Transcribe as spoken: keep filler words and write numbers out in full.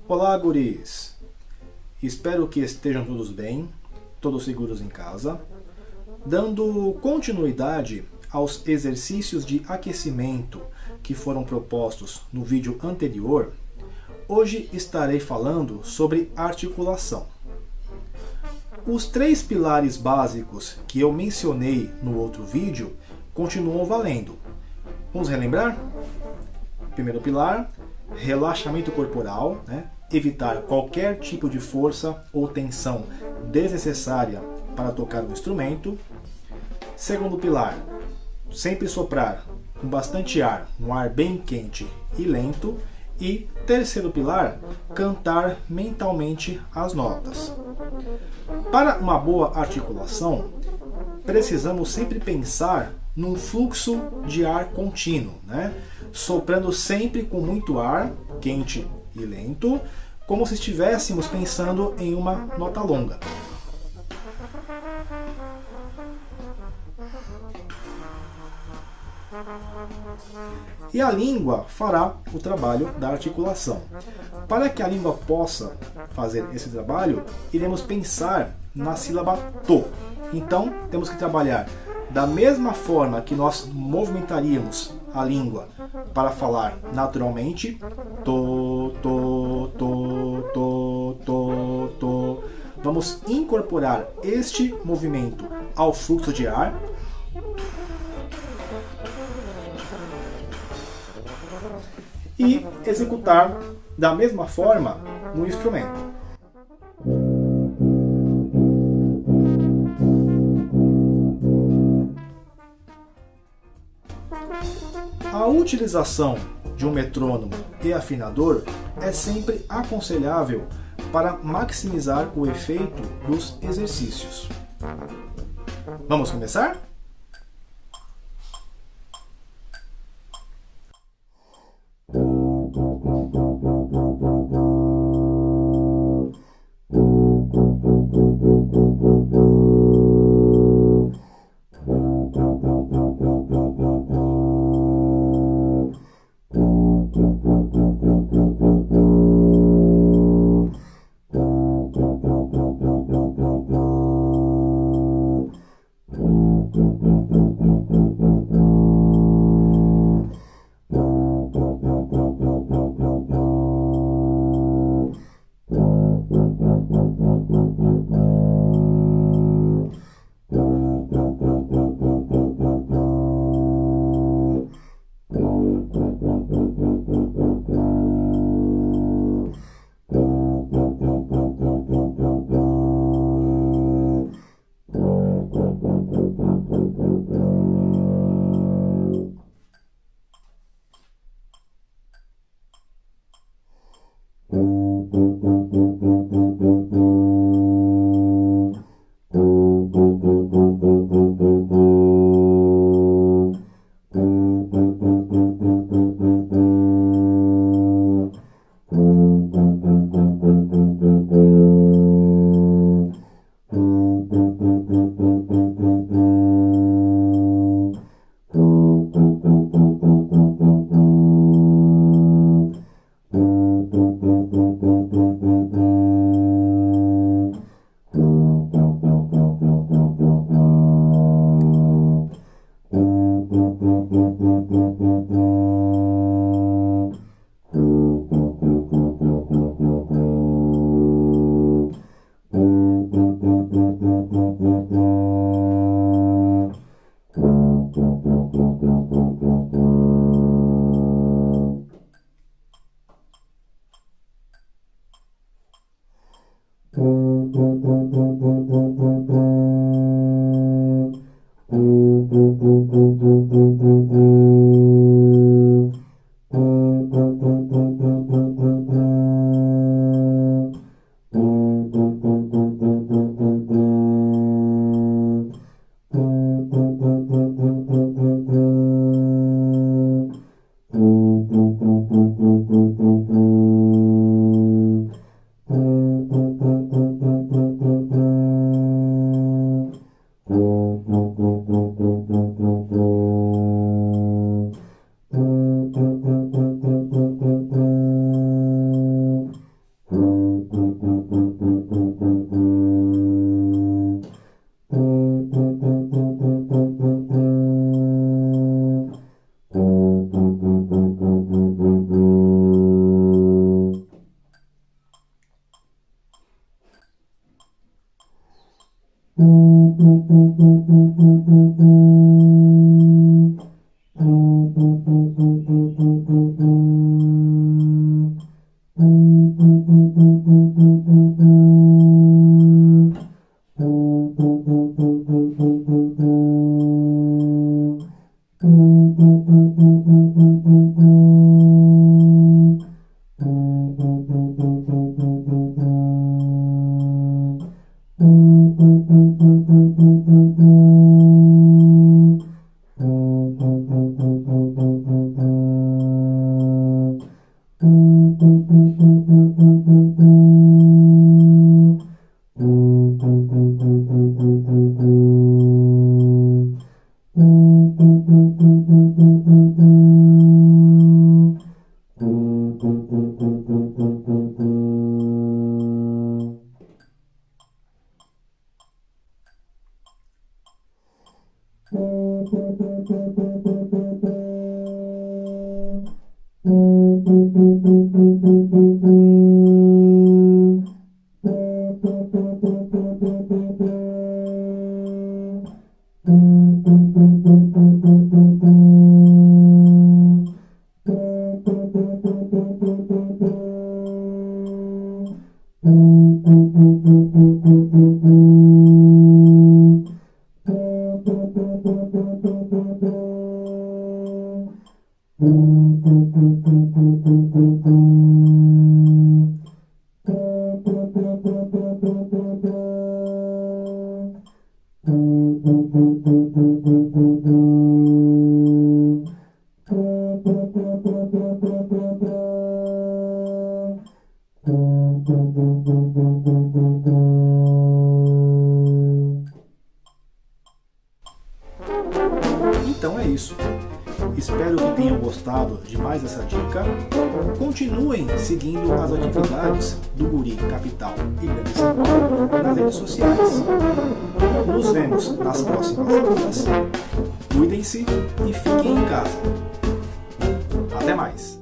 Olá, guris! Espero que estejam todos bem, todos seguros em casa. Dando continuidade aos exercícios de aquecimento que foram propostos no vídeo anterior, hoje estarei falando sobre articulação. Os três pilares básicos que eu mencionei no outro vídeo continuam valendo. Vamos relembrar? Primeiro pilar, relaxamento corporal, né? Evitar qualquer tipo de força ou tensão desnecessária para tocar o instrumento. Segundo pilar, sempre soprar com bastante ar, um ar bem quente e lento. E terceiro pilar, cantar mentalmente as notas. Para uma boa articulação, precisamos sempre pensar num fluxo de ar contínuo, né? Soprando sempre com muito ar, quente e lento, como se estivéssemos pensando em uma nota longa. E a língua fará o trabalho da articulação. Para que a língua possa fazer esse trabalho, iremos pensar na sílaba to. Então, temos que trabalhar da mesma forma que nós movimentaríamos a língua para falar naturalmente, to, to, to, to, to, to. Vamos incorporar este movimento ao fluxo de ar. E executar da mesma forma no instrumento. A utilização de um metrônomo e afinador é sempre aconselhável para maximizar o efeito dos exercícios. Vamos começar? Então é isso. Espero que tenham gostado de mais essa dica. Continuem seguindo as atividades do Guri Capital e Grande São Paulo nas redes sociais. Nos vemos nas próximas aulas. Cuidem-se e fiquem em casa. Até mais!